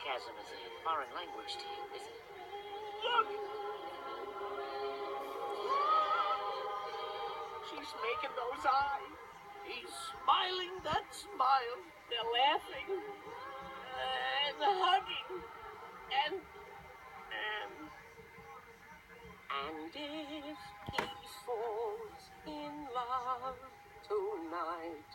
Sarcasm is a foreign language to you, is it? Look! She's making those eyes. He's smiling that smile. They're laughing. And hugging. And if he falls in love tonight,